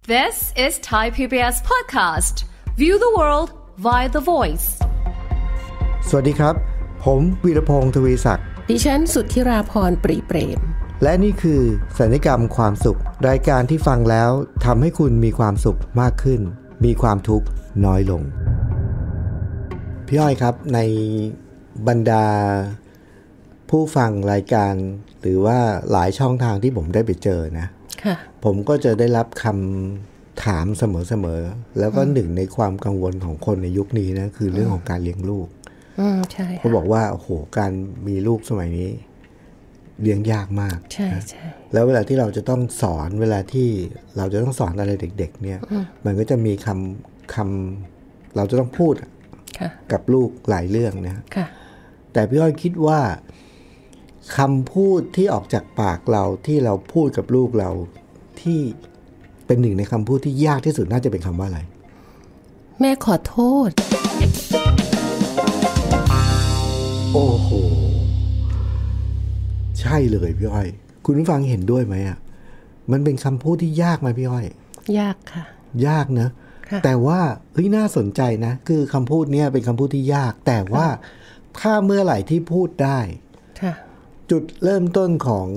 This is Thai PBS podcast. View the world via the voice. สวัสดีครับผมวีรพงษ์ทวีศักดิ์ดิฉันสุทธิราพรปรีเปรมและนี่คือสัญญกรรมความสุขรายการที่ฟังแล้วทำให้คุณมีความสุขมากขึ้นมีความทุกข์น้อยลงพี่อ้อยครับในบรรดาผู้ฟังรายการหรือว่าหลายช่องทางที่ผมได้ไปเจอนะผมก็จะได้รับคำถามเสมอๆแล้วก็หนึ่งในความกังวลของคนในยุคนี้นะคือเรื่องของการเลี้ยงลูกใช่เขาบอกว่าโอ้โหการมีลูกสมัยนี้เลี้ยงยากมากใช่แล้วเวลาที่เราจะต้องสอนเวลาที่เราจะต้องสอนอะไรเด็กๆเนี่ยมันก็จะมีคำเราจะต้องพูดกับลูกหลายเรื่องนะแต่พี่อ้อยคิดว่าคำพูดที่ออกจากปากเราที่เราพูดกับลูกเราที่เป็นหนึ่งในคำพูดที่ยากที่สุดน่าจะเป็นคำว่าอะไรแม่ขอโทษโอ้โหใช่เลยพี่อ้อยคุณผู้ฟังเห็นด้วยไหมอ่ะมันเป็นคำพูดที่ยากไหมพี่อ้อยยากค่ะยากนะแต่ว่าเฮ้ยน่าสนใจนะคือคำพูดนี้เป็นคำพูดที่ยากแต่ว่าถ้าเมื่อไหร่ที่พูดได้จุดเริ่มต้น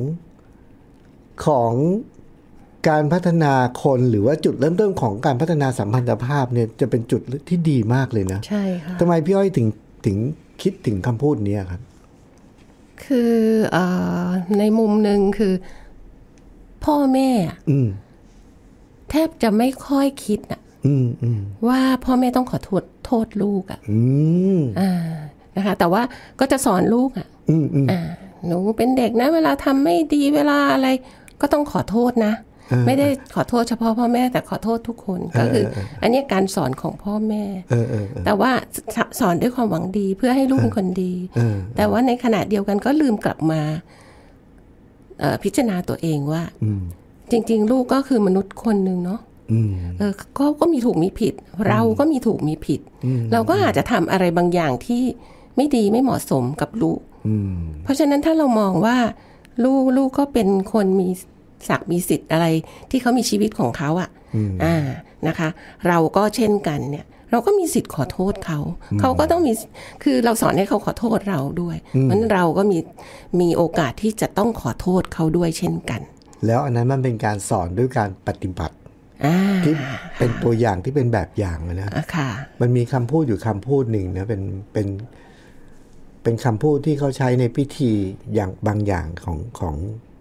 ของการพัฒนาคนหรือว่าจุดเริ่มต้นของการพัฒนาสัมพันธภาพเนี่ยจะเป็นจุดที่ดีมากเลยนะใช่ค่ะทำไมพี่อ้อยถึงคิดถึงคำพูดนี้ครับคือในมุมหนึ่งคือพ่อแม่แทบจะไม่ค่อยคิดว่าพ่อแม่ต้องขอโทษลูกนะคะแต่ว่าก็จะสอนลูกหนูเป็นเด็กนะเวลาทำไม่ดีเวลาอะไรก็ต้องขอโทษนะไม่ได้ขอโทษเฉพาะพ่อแม่แต่ขอโทษทุกคนก็คืออันนี้การสอนของพ่อแม่แต่ว่าสอนด้วยความหวังดีเพื่อให้ลูกเป็นคนดีแต่ว่าในขณะเดียวกันก็ลืมกลับมาพิจารณาตัวเองว่าจริงๆลูกก็คือมนุษย์คนนึงเนาะก็มีถูกมีผิดเราก็มีถูกมีผิดเราก็อาจจะทำอะไรบางอย่างที่ไม่ดีไม่เหมาะสมกับลูกเพราะฉะนั้นถ้าเรามองว่าลูกก็เป็นคนมีศักดิ์มีสิทธิ์อะไรที่เขามีชีวิตของเขานะคะเราก็เช่นกันเนี่ยเราก็มีสิทธิ์ขอโทษเขาก็ต้องมีคือเราสอนให้เขาขอโทษเราด้วยเพราะฉะนั้นเราก็มีโอกาสที่จะต้องขอโทษเขาด้วยเช่นกันแล้วอันนั้นมันเป็นการสอนด้วยการปฏิบัติที่เป็นตัวอย่างที่เป็นแบบอย่างเลยนะมันมีคำพูดอยู่คำพูดหนึ่งนะเป็นคำพูดที่เขาใช้ในพิธีอย่างบางอย่างของ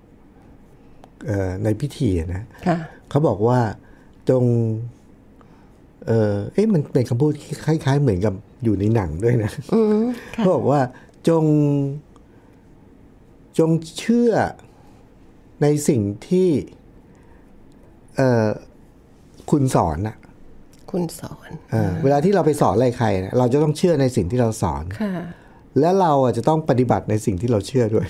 ในพิธีนะเขาบอกว่าจงมันเป็นคำพูดคล้ายๆเหมือนกับอยู่ในหนังด้วยนะเขาบอกว่าจงเชื่อในสิ่งที่คุณสอนน่ะคุณสอนเวลาที่เราไปสอนอะไรใครนะเราจะต้องเชื่อในสิ่งที่เราสอนและเราจะต้องปฏิบัติในสิ่งที่เราเชื่อด้วย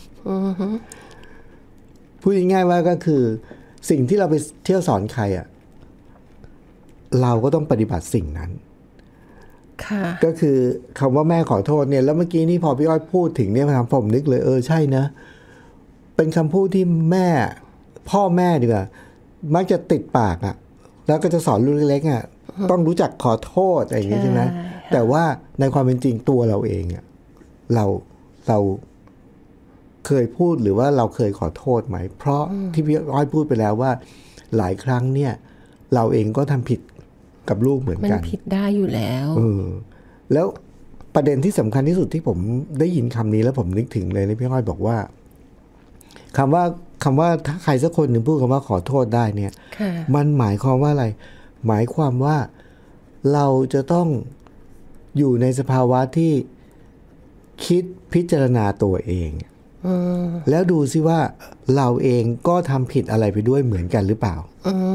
พูดง่ายๆว่าก็คือสิ่งที่เราไปเที่ยวสอนใครเราก็ต้องปฏิบัติสิ่งนั้นก็คือคำว่าแม่ขอโทษเนี่ยแล้วเมื่อกี้นี่พอพี่อ้อยพูดถึงเนี่ยผมนึกเลยใช่นะเป็นคำพูดที่พ่อแม่ดีกว่ามักจะติดปากแล้วก็จะสอนลูกเล็กๆต้องรู้จักขอโทษอะไรอย่างนี้ใช่ไหมแต่ว่าในความเป็นจริงตัวเราเองเราเคยพูดหรือว่าเราเคยขอโทษไหมเพราะที่พี่อ้อยพูดไปแล้วว่าหลายครั้งเนี่ยเราเองก็ทำผิดกับลูกเหมือนกันมันผิดได้อยู่แล้วแล้วประเด็นที่สำคัญที่สุดที่ผมได้ยินคำนี้แล้วผมนึกถึงเลยนะพี่อ้อยบอกว่าคำว่าถ้าใครสักคนหนึ่งพูดคำว่าขอโทษได้เนี่ยมันหมายความว่าอะไรหมายความว่าเราจะต้องอยู่ในสภาวะที่คิดพิจารณาตัวเองแล้วดูซิว่าเราเองก็ทำผิดอะไรไปด้วยเหมือนกันหรือเปล่า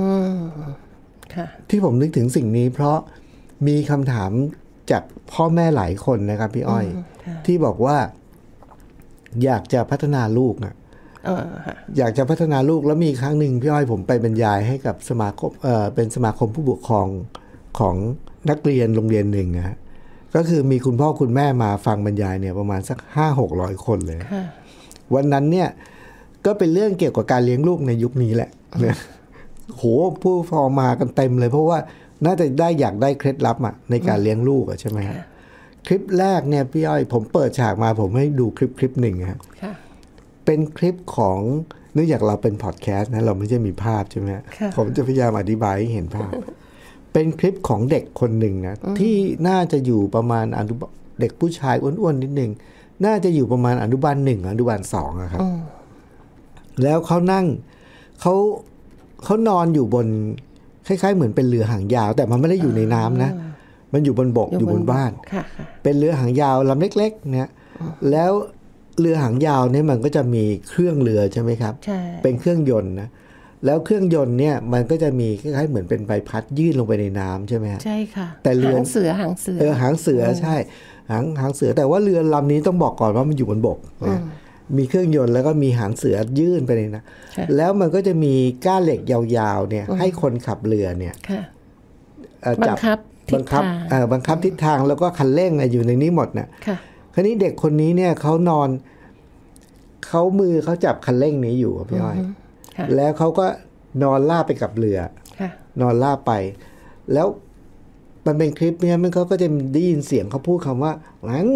ที่ผมนึกถึงสิ่งนี้เพราะมีคำถามจากพ่อแม่หลายคนนะครับพี่อ้อยที่บอกว่าอยากจะพัฒนาลูกอยากจะพัฒนาลูกแล้วมีครั้งหนึ่งพี่อ้อยผมไปบรรยายให้กับสมาคมเป็นสมาคมผู้ปกครองของนักเรียนโรงเรียนหนึ่งนะก็คือมีคุณพ่อคุณแม่มาฟังบรรยายเนี่ยประมาณสัก 500-600 คนเลยวันนั้นเนี่ยก็เป็นเรื่องเกี่ยวกับการเลี้ยงลูกในยุคนี้แหละโหผู้ฟองมากันเต็มเลยเพราะว่าน่าจะได้อยากได้เคล็ดลับอ่ะในการเลี้ยงลูกใช่ไหมฮะคลิปแรกเนี่ยพี่อ้อยผมเปิดฉากมาผมให้ดูคลิปหนึ่งฮะเป็นคลิปของเนื่องจากเราเป็นพอดแคสต์นะเราไม่ใช่มีภาพใช่ไหมผมจะพยายามอธิบายให้เห็นภาพ เป็นคลิปของเด็กคนหนึ่งนะที่น่าจะอยู่ประมาณเด็กผู้ชายอ้วนๆนิดนึงน่าจะอยู่ประมาณอนุบาล1อนุบาล2อะครับแล้วเขานั่งเขานอนอยู่บนคล้ายๆเหมือนเป็นเรือหางยาวแต่มันไม่ได้อยู่ในน้ำนะมันอยู่บนบกอยู่บนบ้านเป็นเรือหางยาวลำเล็กๆเนี่ยแล้วเรือหางยาวเนี่ยมันก็จะมีเครื่องเรือใช่ไหมครับเป็นเครื่องยนต์นะแล้วเครื่องยนต์เนี่ยมันก็จะมีคล้ายๆเหมือนเป็นใบพัดยื่นลงไปในน้ำใช่ไหมใช่ค่ะแต่เรือหางเสือหางเสือใช่หางเสือแต่ว่าเรือลำนี้ต้องบอกก่อนว่ามันอยู่บนบกนะมีเครื่องยนต์แล้วก็มีหางเสือยื่นไปเลยนะแล้วมันก็จะมีก้านเหล็กยาวๆเนี่ยให้คนขับเรือเนี่ยบังคับทิศทางแล้วก็คันเร่งอยู่ในนี้หมดเนี่ยคราวนี้เด็กคนนี้เนี่ยเขานอนเขามือเขาจับคันเร่งนี้อยู่พี่อ้อยแล้วเขาก็นอนลาบไปกับเรือนอนลาบไปแล้วมันเป็นคลิปเนี่ยมันเขาก็จะได้ยินเสียงเขาพูดคำว่าวัง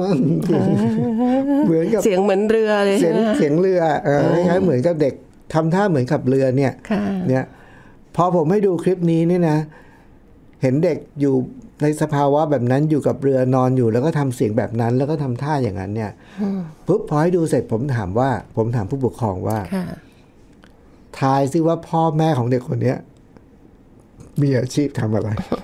เหมือนกับเสียงเหมือนเรือเลยเสียงเรือคล้ายๆเหมือนกับเด็กทำท่าเหมือนขับเรือเนี่ยพอผมให้ดูคลิปนี้เนี่ยนะเห็นเด็กอยู่ในสภาวะแบบนั้นอยู่กับเรือนอนอยู่แล้วก็ทำเสียงแบบนั้นแล้วก็ทำท่าอย่างนั้นเนี่ยปุ๊บพอให้ดูเสร็จผมถามผู้ปกครองว่าทายซิว่าพ่อแม่ของเด็กคนนี้มีอาชีพทำอะไร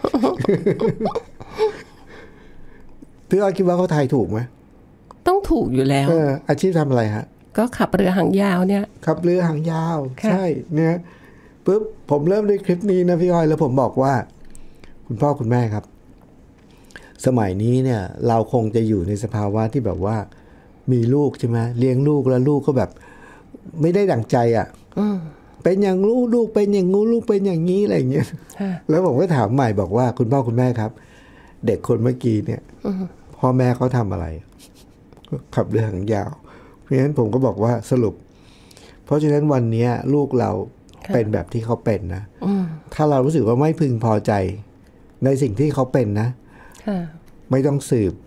พี่อ้อยคิดว่าเขาทายถูกไหมต้องถูกอยู่แล้วอาชีพทำอะไรฮะก็ขับเรือหางยาวเนี่ยขับเรือหางยาวใช่เนี่ยปุ๊บผมเริ่มด้วยคลิปนี้นะพี่อ้อยแล้วผมบอกว่าคุณพ่อคุณแม่ครับสมัยนี้เนี่ยเราคงจะอยู่ในสภาวะที่แบบว่ามีลูกใช่ไหมเลี้ยงลูกแล้วลูกก็แบบไม่ได้ดั่งใจอ่ะเป็นอย่างลูกเป็นอย่างงูลูกเป็นอย่างนี้อะไรอย่างเงี้ยแล้วผมก็ถามใหม่บอกว่าคุณพ่อคุณแม่ครับเด็กคนเมื่อกี้เนี่ยพ่อแม่เขาทำอะไรขับเรือหางยาวเพราะฉะนั้นผมก็บอกว่าสรุปเพราะฉะนั้นวันนี้ลูกเราเป็นแบบที่เขาเป็นนะถ้าเรารู้สึกว่าไม่พึงพอใจในสิ่งที่เขาเป็นนะไม่ต้องสืบ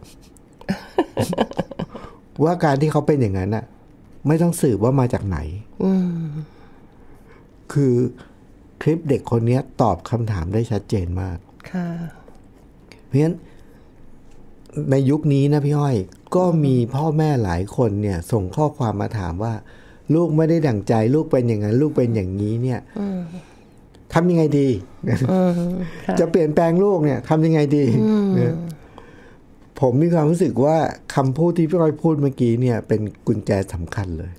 ว่าการที่เขาเป็นอย่างนั้นน่ะไม่ต้องสืบว่ามาจากไหนคือคลิปเด็กคนนี้ตอบคำถามได้ชัดเจนมากเพราะฉะนั้นในยุคนี้นะพี่อ้อยก็มีพ่อแม่หลายคนเนี่ยส่งข้อความมาถามว่าลูกไม่ได้ดั่งใจลูกเป็นอย่างนั้นลูกเป็นอย่างนี้เนี่ยทำยังไงดีจะเปลี่ยนแปลงลูกเนี่ยทำยังไงดีผมมีความรู้สึกว่าคำพูดที่พี่อ้อยพูดเมื่อกี้เนี่ยเป็นกุญแจสำคัญเลย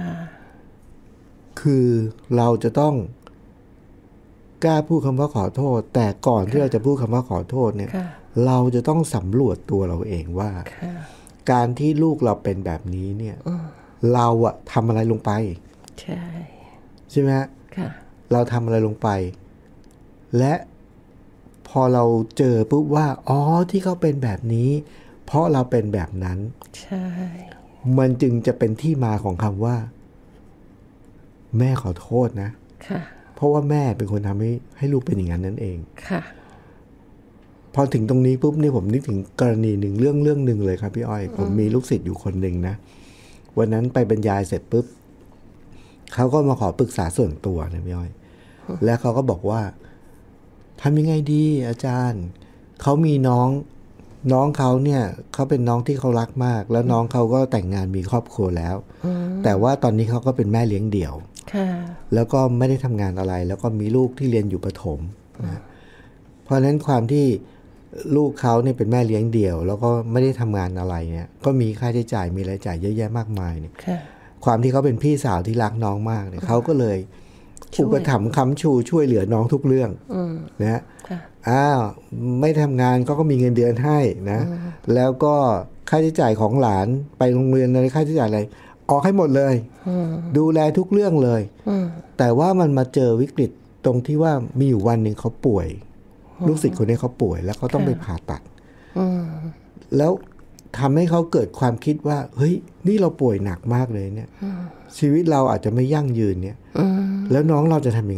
คือเราจะต้องกล้าพูดคำว่าขอโทษแต่ก่อนที่เราจะพูดคำว่าขอโทษเนี่ยเราจะต้องสำรวจตัวเราเองว่าการที่ลูกเราเป็นแบบนี้เนี่ยเราอะทำอะไรลงไปใช่ไหมเราทำอะไรลงไปและพอเราเจอปุ๊บว่าอ๋อที่เขาเป็นแบบนี้เพราะเราเป็นแบบนั้นใช่มันจึงจะเป็นที่มาของคำว่าแม่ขอโทษนะเพราะว่าแม่เป็นคนทำให้ลูกเป็นอย่างนั้นนั่นเองพอถึงตรงนี้ปุ๊บเนี่ยผมนึกถึงกรณีหนึ่งเรื่องหนึ่งเลยครับพี่อ้อยผมมีลูกศิษย์อยู่คนหนึ่งนะวันนั้นไปบรรยายเสร็จปุ๊บเขาก็มาขอปรึกษาส่วนตัวนะพี่อ้อยแล้วเขาก็บอกว่าทำยังไงดีอาจารย์เขามีน้องเขาเนี่ยเขาเป็นน้องที่เขารักมากแล้วน้องเขาก็แต่งงานมีครอบครัวแล้วแต่ว่าตอนนี้เขาก็เป็นแม่เลี้ยงเดี่ยวแล้วก็ไม่ได้ทำงานอะไรแล้วก็มีลูกที่เรียนอยู่ประถมนะเพราะฉะนั้นความที่ลูกเขาเนี่ยเป็นแม่เลี้ยงเดี่ยวแล้วก็ไม่ได้ทำงานอะไรเนี่ยก็มีค่าใช้จ่ายมีรายจ่ายเยอะแยะมากมายเนี่ยความที่เขาเป็นพี่สาวที่รักน้องมากเนี่ยเขาก็เลยอุปถัมภ์ค้ำชูช่วยเหลือน้องทุกเรื่องนะไม่ทำงานก็มีเงินเดือนให้นะแล้วก็ค่าใช้จ่ายของหลานไปโรงเรียนอะไรค่าใช้จ่ายอะไรออกให้หมดเลยดูแลทุกเรื่องเลยแต่ว่ามันมาเจอวิกฤตตรงที่ว่ามีอยู่วันหนึ่งเขาป่วยลูกศิษย์คนนี้เขาป่วยแล้วเขาต้องไปผ่าตัดแล้วทำให้เขาเกิดความคิดว่าเฮ้ยนี่เราป่วยหนักมากเลยเนี่ยชีวิตเราอาจจะไม่ยั่งยืนเนี่ยแล้วน้องเราจะทำยังไงเนี่ย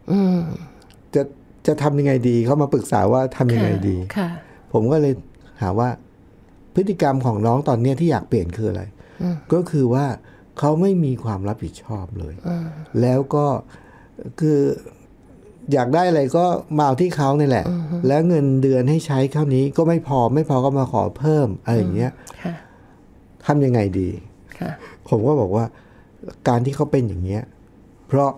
จะทำยังไงดีเขามาปรึกษาว่าทำยังไงดีผมก็เลยหาว่าพฤติกรรมของน้องตอนนี้ที่อยากเปลี่ยนคืออะไรก็คือว่าเขาไม่มีความรับผิดชอบเลยแล้วก็คืออยากได้อะไรก็มาเอาที่เขานี่แหละแล้วเงินเดือนให้ใช้เท่านี้ก็ไม่พอก็มาขอเพิ่มอะไรอย่างเงี้ยทำยังไงดีผมก็บอกว่าการที่เขาเป็นอย่างเงี้ยเพราะ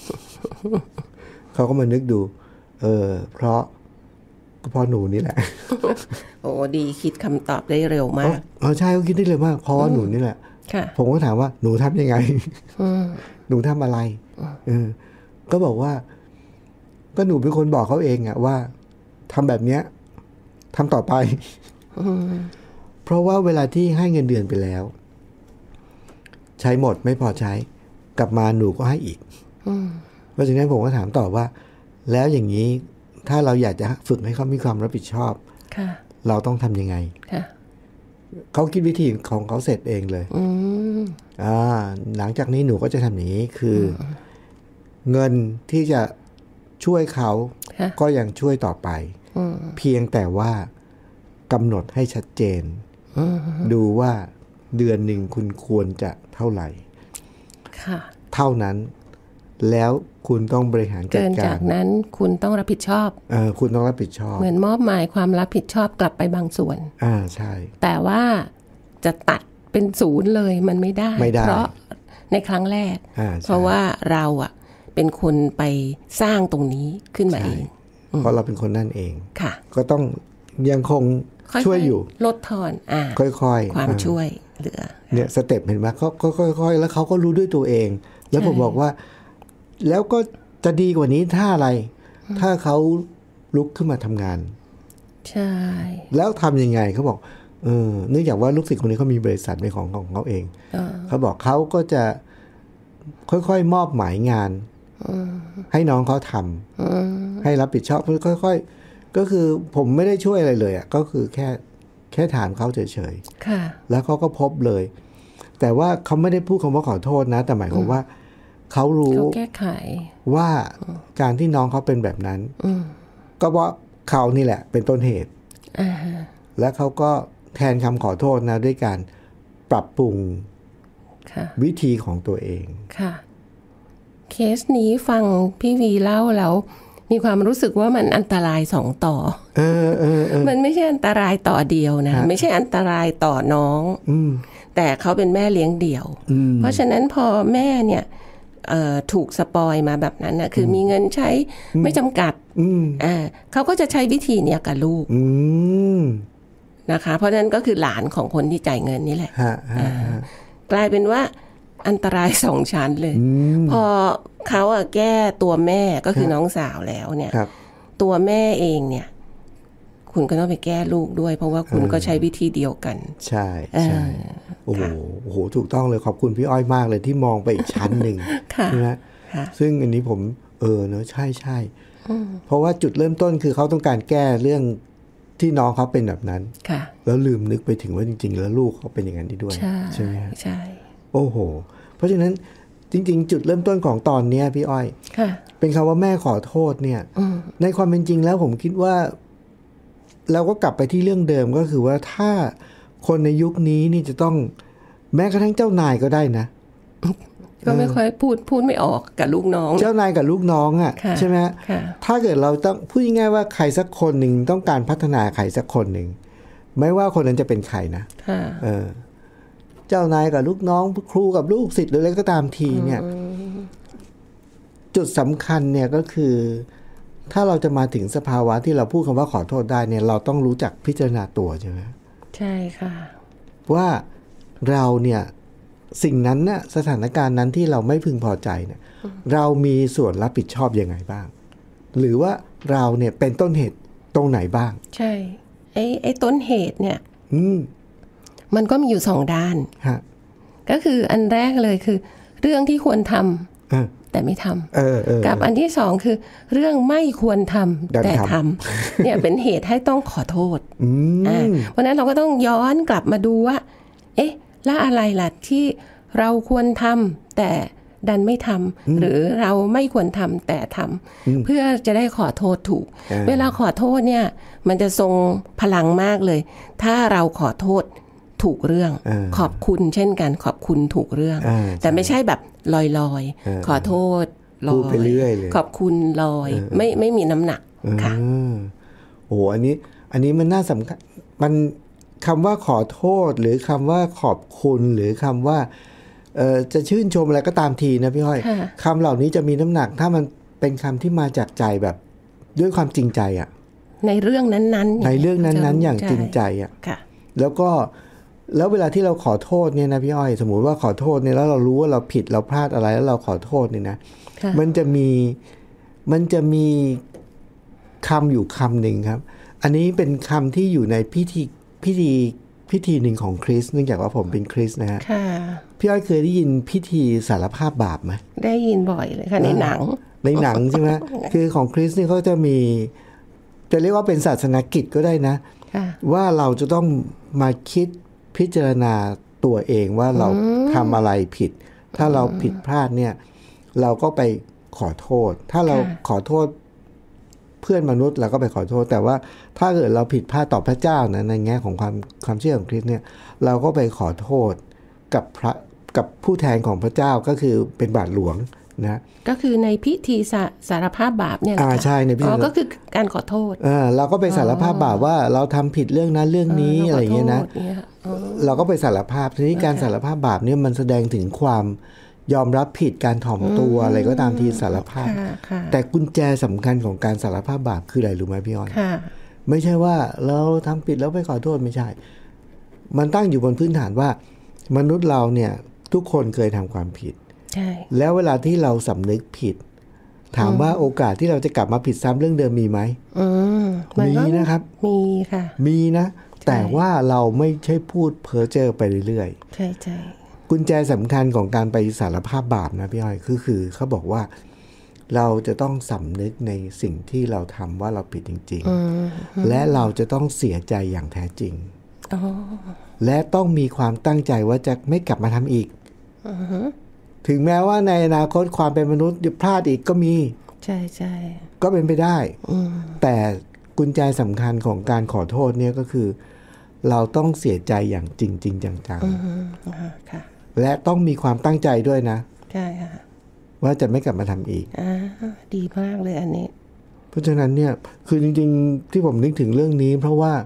เขาก็มานึกดูเพราะหนูนี่แหละโอ้ดีคิดคำตอบได้เร็วมากใช่เขาคิดได้เร็วมากเพราะหนูนี่แหละผมก็ถามว่าหนูทำยังไงหนูทำอะไรก็บอกว่าก็หนูเป็นคนบอกเขาเองอะว่าทำแบบเนี้ยทำต่อไปเพราะว่าเวลาที่ให้เงินเดือนไปแล้วใช้หมดไม่พอใช้กลับมาหนูก็ให้อีกเพราะฉะนั้นผมก็ถามต่อว่าแล้วอย่างนี้ถ้าเราอยากจะฝึกให้เขามีความรับผิดชอบเราต้องทำยังไงเขาคิดวิธีของเขาเสร็จเองเลยหลังจากนี้หนูก็จะทำอย่างนี้คือเงินที่จะช่วยเขาก็ยังช่วยต่อไปเพียงแต่ว่ากำหนดให้ชัดเจนดูว่าเดือนหนึ่งคุณควรจะเท่าไหร่เท่านั้นแล้วคุณต้องบริหารจัดการจากนั้นคุณต้องรับผิดชอบคุณต้องรับผิดชอบเหมือนมอบหมายความรับผิดชอบกลับไปบางส่วนใช่แต่ว่าจะตัดเป็นศูนย์เลยมันไม่ได้เพราะในครั้งแรกเพราะว่าเราเป็นคนไปสร้างตรงนี้ขึ้นมาเองเพราะเราเป็นคนนั่นเองก็ต้องยังคงช่วยอยู่ลดทอนค่อยๆความช่วยเหลือเนี่ยสเต็ปเห็นไหมเขาค่อยๆแล้วเขาก็รู้ด้วยตัวเองแล้วผมบอกว่าแล้วก็จะดีกว่านี้ถ้าอะไรถ้าเขาลุกขึ้นมาทำงานใช่แล้วทำยังไงเขาบอกเนื่องจากว่าลูกศิษย์คนนี้เขามีบริษัทเป็นของเขาเองเขาบอกเขาก็จะค่อยๆมอบหมายงานให้น้องเขาทำให้รับผิดชอบค่อยๆก็คือผมไม่ได้ช่วยอะไรเลยก็คือแค่ถามเขาเฉยๆแล้วเขาก็พบเลยแต่ว่าเขาไม่ได้พูดคำว่าขอโทษนะแต่หมายความว่าเขารู้แก้ไขว่าการที่น้องเขาเป็นแบบนั้นก็เพราะเขานี่แหละเป็นต้นเหตุและเขาก็แทนคำขอโทษนะด้วยการปรับปรุงวิธีของตัวเองค่ะเคสนี้ฟังพี่วีเล่าแล้วมีความรู้สึกว่ามันอันตราย2 ต่อมันไม่ใช่อันตรายต่อเดียวนะไม่ใช่อันตรายต่อน้องแต่เขาเป็นแม่เลี้ยงเดี่ยวเพราะฉะนั้นพอแม่เนี่ยถูกสปอยมาแบบนั้นนะคือมีเงินใช้ไม่จำกัดเขาก็จะใช้วิธีเนี้ยกับลูกนะคะเพราะฉะนั้นก็คือหลานของคนที่จ่ายเงินนี่แหละกลายเป็นว่าอันตราย2 ชั้นเลยพอเขาแก้ตัวแม่ก็คือน้องสาวแล้วเนี่ยตัวแม่เองเนี่ยคุณก็ต้องไปแก้ลูกด้วยเพราะว่าคุณก็ใช้วิธีเดียวกันใช่ใช่โอ้โหถูกต้องเลยขอบคุณพี่อ้อยมากเลยที่มองไปอีกชั้นหนึ่งใช่ไหมซึ่งอันนี้ผมเนอะใช่ใช่เพราะว่าจุดเริ่มต้นคือเขาต้องการแก้เรื่องที่น้องเขาเป็นแบบนั้นแล้วลืมนึกไปถึงว่าจริงๆแล้วลูกเขาเป็นอย่างนั้นด้วยใช่ไหมใช่โอ้โหเพราะฉะนั้นจริงๆจุดเริ่มต้นของตอนนี้พี่อ้อยเป็นคำว่าแม่ขอโทษเนี่ยในความเป็นจริงแล้วผมคิดว่าเราก็กลับไปที่เรื่องเดิมก็คือว่าถ้าคนในยุคนี้นี่จะต้องแม้กระทั่งเจ้านายก็ได้นะก็ไม่ค่อยพูดไม่ออกกับลูกน้องเจ้านายกับลูกน้องใช่ไหมถ้าเกิดเราต้องพูดง่ายๆว่าใครสักคนหนึ่งต้องการพัฒนาใครสักคนหนึ่งไม่ว่าคนนั้นจะเป็นใครนะเจ้านายกับลูกน้องครูกับลูกศิษย์หรืออะไรก็ตามทีเนี่ยจุดสำคัญเนี่ยก็คือถ้าเราจะมาถึงสภาวะที่เราพูดคำว่าขอโทษได้เนี่ยเราต้องรู้จักพิจารณาตัวใช่ไหมใช่ค่ะว่าเราเนี่ยสิ่งนั้นน่ะสถานการณ์นั้นที่เราไม่พึงพอใจเนี่ยเรามีส่วนรับผิดชอบยังไงบ้างหรือว่าเราเนี่ยเป็นต้นเหตุตรงไหนบ้างใช่ไอ้ต้นเหตุเนี่ยมันก็มีอยู่2 ด้านก็คืออันแรกเลยคือเรื่องที่ควรทำแต่ไม่ทำกับอันที่2คือเรื่องไม่ควรทำแต่ทำเนี่ยเป็นเหตุให้ต้องขอโทษเพราะนั้นเราก็ต้องย้อนกลับมาดูว่าเอ๊ะแล้วอะไรล่ะที่เราควรทำแต่ดันไม่ทำหรือเราไม่ควรทำแต่ทำเพื่อจะได้ขอโทษถูกเวลาขอโทษเนี่ยมันจะทรงพลังมากเลยถ้าเราขอโทษถูกเรื่องขอบคุณเช่นกันขอบคุณถูกเรื่องแต่ไม่ใช่แบบลอยๆขอโทษลอยไปเรื่อยเลยขอบคุณลอยไม่มีน้ำหนักค่ะโอ้อันนี้มันน่าสำคัญมันคำว่าขอโทษหรือคำว่าขอบคุณหรือคำว่าจะชื่นชมอะไรก็ตามทีนะพี่ห้อยคำเหล่านี้จะมีน้ำหนักถ้ามันเป็นคำที่มาจากใจแบบด้วยความจริงใจอ่ะในเรื่องนั้นๆในเรื่องนั้นๆอย่างจริงใจอ่ะแล้วเวลาที่เราขอโทษเนี่ยนะพี่อ้อยสมมุติว่าขอโทษเนี่ยแล้วเรารู้ว่าเราผิดเราพลาดอะไรแล้วเราขอโทษเนี่ยนะมันจะมีคำอยู่คำหนึ่งครับอันนี้เป็นคำที่อยู่ในพิธีหนึ่งของคริสต์เนื่องจากว่าผมเป็นคริสต์นะฮะพี่อ้อยเคยได้ยินพิธีสารภาพบาปไหมได้ยินบ่อยเลยค่ะในหนังใช่ไหม คือของคริสต์นี่เขาจะมีจะเรียกว่าเป็นศาสนกิจก็ได้นะว่าเราจะต้องมาคิดพิจารณาตัวเองว่าเราทำอะไรผิดถ้าเราผิดพลาดเนี่ยเราก็ไปขอโทษถ้าเราขอโทษเพื่อนมนุษย์เราก็ไปขอโทษแต่ว่าถ้าเกิดเราผิดพลาดต่อพระเจ้านะในแง่ของความเชื่อของคริสต์เนี่ยเราก็ไปขอโทษกับผู้แทนของพระเจ้าก็คือเป็นบาทหลวงนะก็คือในพิธีสารภาพบาปเนี่ยใช่ในพิธีก็คือการขอโทษเราก็ไปสารภาพบาปว่าเราทำผิดเรื่องนั้นเรื่องนี้อะไรเงี้ยนะเราก็ไปสารภาพทีนี้การสารภาพบาปเนี่ยมันแสดงถึงความยอมรับผิดการถ่อมตัวอะไรก็ตามทีสารภาพแต่กุญแจสำคัญของการสารภาพบาปคืออะไรรู้ไหมพี่อ้อยไม่ใช่ว่าเราทำผิดแล้วไปขอโทษไม่ใช่มันตั้งอยู่บนพื้นฐานว่ามนุษย์เราเนี่ยทุกคนเคยทำความผิดแล้วเวลาที่เราสำนึกผิดถามว่าโอกาสที่เราจะกลับมาผิดซ้ำเรื่องเดิมมีไหมมีนะครับมีค่ะมีนะแต่ว่าเราไม่ใช่พูดเพ้อเจ้อไปเรื่อยๆใช่ใช่กุญแจสำคัญของการไปสารภาพบาปนะพี่อ้อยคือเขาบอกว่าเราจะต้องสำนึกในสิ่งที่เราทำว่าเราผิดจริงๆและเราจะต้องเสียใจอย่างแท้จริงและต้องมีความตั้งใจว่าจะไม่กลับมาทำอีกถึงแม้ว่าในอนาคตความเป็นมนุษย์พลาดอีกก็มีใช่ใช่ก็เป็นไปได้แต่กุญแจสำคัญของการขอโทษเนี่ยก็คือเราต้องเสียใจอย่างจริงๆจังๆและต้องมีความตั้งใจด้วยนะใช่ค่ะว่าจะไม่กลับมาทำอีกดีมากเลยอันนี้เพราะฉะนั้นเนี่ยคือจริงๆที่ผมนึกถึงเรื่องนี้เพราะว่า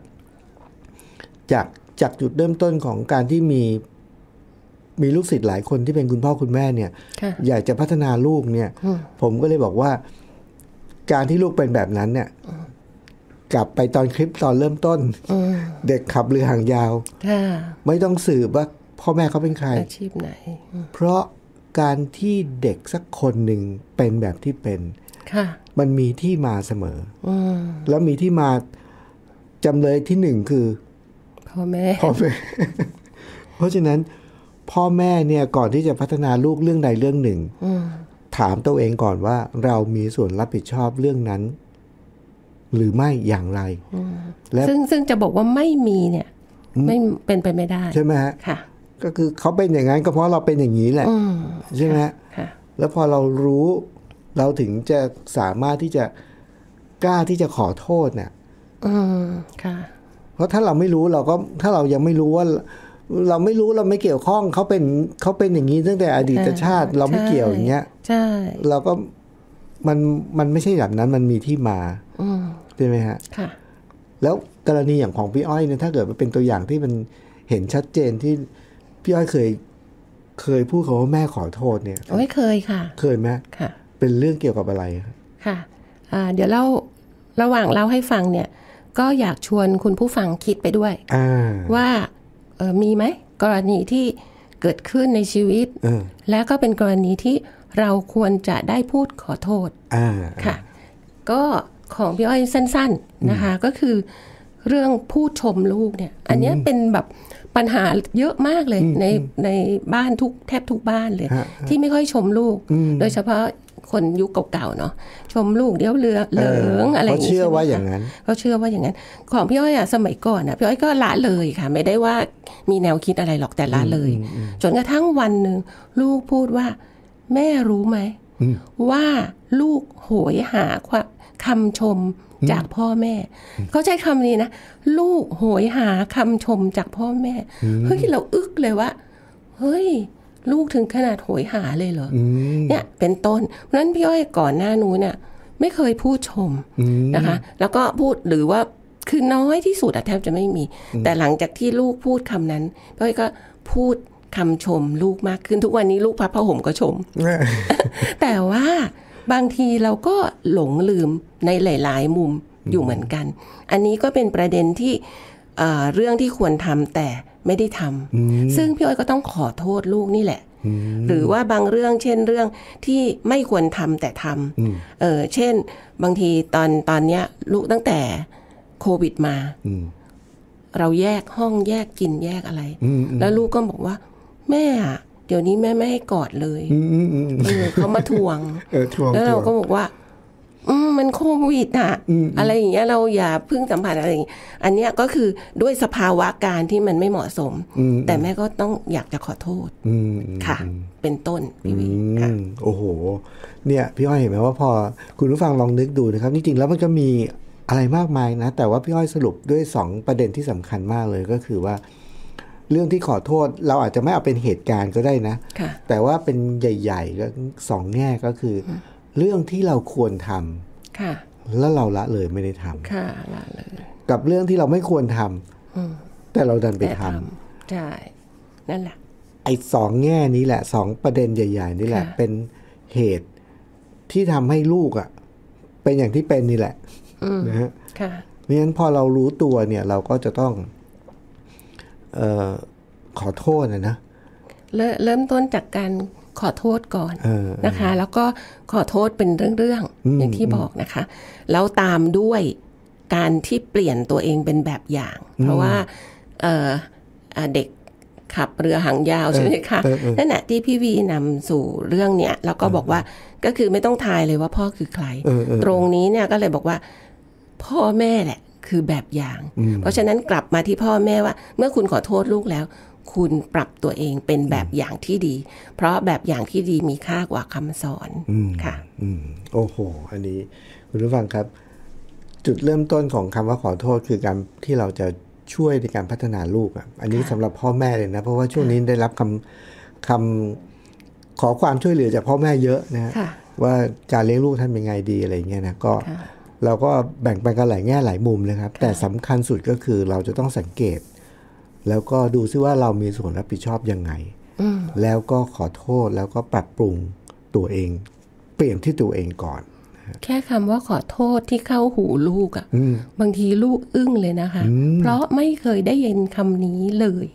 จากจุดเริ่มต้นของการที่มีลูกศิษย์หลายคนที่เป็นคุณพ่อคุณแม่เนี่ยอยากจะพัฒนาลูกเนี่ยผมก็เลยบอกว่าการที่ลูกเป็นแบบนั้นเนี่ยกลับไปตอนคลิปตอนเริ่มต้นเด็กขับเรือหางยาวไม่ต้องสืบว่าพ่อแม่เขาเป็นใครอาชีพไหนเพราะการที่เด็กสักคนหนึ่งเป็นแบบที่เป็นมันมีที่มาเสมอแล้วมีที่มาจำเลยที่หนึ่งคือพ่อแม่เพราะฉะนั้นพ่อแม่เนี่ยก่อนที่จะพัฒนาลูกเรื่องใดเรื่องหนึ่งถามตัวเองก่อนว่าเรามีส่วนรับผิดชอบเรื่องนั้นหรือไม่อย่างไรและซึ่งจะบอกว่าไม่มีเนี่ยไม่เป็นไปไม่ได้ใช่ไหมฮะก็คือเขาเป็นอย่างนั้นก็เพราะเราเป็นอย่างนี้แหละใช่ไหมฮะแล้วพอเรารู้เราถึงจะสามารถที่จะกล้าที่จะขอโทษเนี่ยเพราะถ้าเราไม่รู้ถ้าเรายังไม่รู้ว่าเราไม่รู้เราไม่เกี่ยวข้องเขาเป็นอย่างนี้ตั้งแต่อดีตชาติเราไม่เกี่ยวอย่างเงี้ยใช่เราก็มันไม่ใช่แบบนั้นมันมีที่มาใช่ไหมฮะแล้วกรณีอย่างของพี่อ้อยเนี่ยถ้าเกิดมันเป็นตัวอย่างที่มันเห็นชัดเจนที่พี่อ้อยเคยพูดคำว่าแม่ขอโทษเนี่ยไม่เคยค่ะเคยไหมค่ะเป็นเรื่องเกี่ยวกับอะไรค่ะเดี๋ยวระหว่างเล่าให้ฟังเนี่ยก็อยากชวนคุณผู้ฟังคิดไปด้วยว่ามีไหมกรณีที่เกิดขึ้นในชีวิตแล้วก็เป็นกรณีที่เราควรจะได้พูดขอโทษค่ะก็ของพี่อ้อยสั้นๆนะคะก็คือเรื่องพูดชมลูกเนี่ยอันนี้เป็นแบบปัญหาเยอะมากเลยในบ้านแทบทุกบ้านเลยที่ไม่ค่อยชมลูกโดยเฉพาะคนยุคเก่าๆเนาะชมลูกเดี๋ยวเหลืองอะไรอย่างนี้เขาเชื่อว่าอย่างนั้นของพี่อ้อยสมัยก่อนพี่อ้อยก็ละเลยค่ะไม่ได้ว่ามีแนวคิดอะไรหรอกแต่ละเลยจนกระทั่งวันนึงลูกพูดว่าแม่รู้ไหมว่าลูกโหยหาคำชมจากพ่อแม่เขาใช้คำนี้นะลูกโหยหาคำชมจากพ่อแม่เฮ้ยเราอึกเลยว่าเฮ้ยลูกถึงขนาดโหยหาเลยเหรอเนี่ยเป็นต้นเพราะฉะนั้นพี่อ้อยก่อนหน้านู้นเนี่ยไม่เคยพูดชมนะคะแล้วก็พูดหรือว่าคือน้อยที่สุดแทบจะไม่มีแต่หลังจากที่ลูกพูดคำนั้นพี่อ้อยก็พูดคำชมลูกมากขึ้นทุกวันนี้ลูกพับผ้าห่มก็ชม แต่ว่าบางทีเราก็หลงลืมในหลายๆมุมอยู่เหมือนกันอันนี้ก็เป็นประเด็นที่เรื่องที่ควรทำแต่ไม่ได้ทำซึ่งพี่อ้อยก็ต้องขอโทษลูกนี่แหละหรือว่าบางเรื่องเช่นเรื่องที่ไม่ควรทำแต่ทำเช่นบางทีตอนเนี้ยลูกตั้งแต่โควิดมาเราแยกห้องแยกกินแยกอะไรแล้วลูกก็บอกว่าแม่เดี๋ยวนี้แม่ไม่ให้กอดเลยเขามาทวงแล้วเราก็บอกว่ามันโควิดอะไรอย่างเงี้ยเราอย่าพึ่งสัมผัสอะไรอย่างเงี้ยอันเนี้ยก็คือด้วยสภาวะการที่มันไม่เหมาะสมแต่แม่ก็ต้องอยากจะขอโทษค่ะเป็นต้นพี่วีค่ะโอ้โหเนี่ยพี่อ้อยเห็นไหมว่าพอคุณผู้ฟังลองนึกดูนะครับจริงๆแล้วมันก็มีอะไรมากมายนะแต่ว่าพี่อ้อยสรุปด้วย2ประเด็นที่สำคัญมากเลยก็คือว่าเรื่องที่ขอโทษเราอาจจะไม่เอาเป็นเหตุการณ์ก็ได้นะแต่ว่าเป็นใหญ่ๆก็2แง่ก็คือเรื่องที่เราควรทำแล้วเราละเลยไม่ได้ทำกับเรื่องที่เราไม่ควรทำแต่เราดันไปทำใช่นั่นแหละไอ้2แง่นี้แหละ2ประเด็นใหญ่ๆนี่แหละเป็นเหตุที่ทำให้ลูกเป็นอย่างที่เป็นนี่แหละนะฮะเพราะฉะนั้นพอเรารู้ตัวเนี่ยเราก็จะต้องขอโทษนะเริ่มต้นจากการขอโทษก่อนนะคะแล้วก็ขอโทษเป็นเรื่องๆอย่างที่บอกนะคะแล้วตามด้วยการที่เปลี่ยนตัวเองเป็นแบบอย่างเพราะว่าเด็กขับเรือหางยาวใช่ไหมคะนั่นแหละที่พี่วีนำสู่เรื่องเนี้ยแล้วก็บอกว่าก็คือไม่ต้องทายเลยว่าพ่อคือใครตรงนี้เนี่ยก็เลยบอกว่าพ่อแม่แหละคือแบบอย่างเพราะฉะนั้นกลับมาที่พ่อแม่ว่าเมื่อคุณขอโทษลูกแล้วคุณปรับตัวเองเป็นแบบอย่างที่ดีเพราะแบบอย่างที่ดีมีค่ากว่าคำสอนค่ะโอ้โหอันนี้คุณผู้ฟังครับจุดเริ่มต้นของคำว่าขอโทษคือการที่เราจะช่วยในการพัฒนาลูกอันนี้สำหรับพ่อแม่เลยนะเพราะว่าช่วงนี้ได้รับคำขอความช่วยเหลือจากพ่อแม่เยอะนะว่าการเลี้ยงลูกท่านเป็นไงดีอะไรเงี้ยนะก็เราก็แบ่งไปกันหลายแง่หลายมุมนะครับแต่สำคัญสุดก็คือเราจะต้องสังเกตแล้วก็ดูซิว่าเรามีส่วนรับผิดชอบยังไงแล้วก็ขอโทษแล้วก็ปรับปรุงตัวเองเปลี่ยนที่ตัวเองก่อนแค่คำว่าขอโทษที่เข้าหูลูกบางทีลูกอึ้งเลยนะคะเพราะไม่เคยได้ยินคำนี้เลย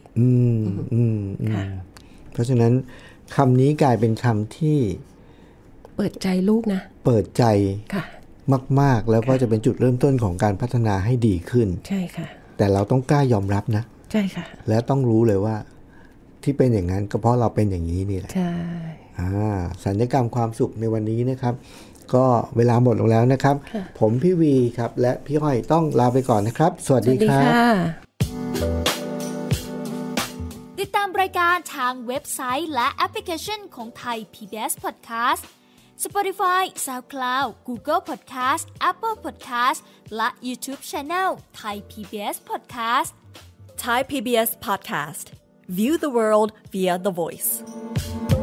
เพราะฉะนั้นคำนี้กลายเป็นคำที่เปิดใจลูกนะเปิดใจมากๆแล้วก็จะเป็นจุดเริ่มต้นของการพัฒนาให้ดีขึ้นใช่ค่ะแต่เราต้องกล้ายอมรับนะใช่ค่ะและต้องรู้เลยว่าที่เป็นอย่างนั้นก็เพราะเราเป็นอย่างนี้นี่แหละใช่สัญญกรรมความสุขในวันนี้นะครับก็เวลาหมดลงแล้วนะครับผมพี่วีครับและพี่อ้อยต้องลาไปก่อนนะครับสวัสดีครับติดตามรายการทางเว็บไซต์และแอปพลิเคชันของไทย PBS Podcast Spotify, SoundCloud, Google Podcast, Apple Podcast และ YouTube Channel Thai PBS Podcast Thai PBS Podcast View the world via the voice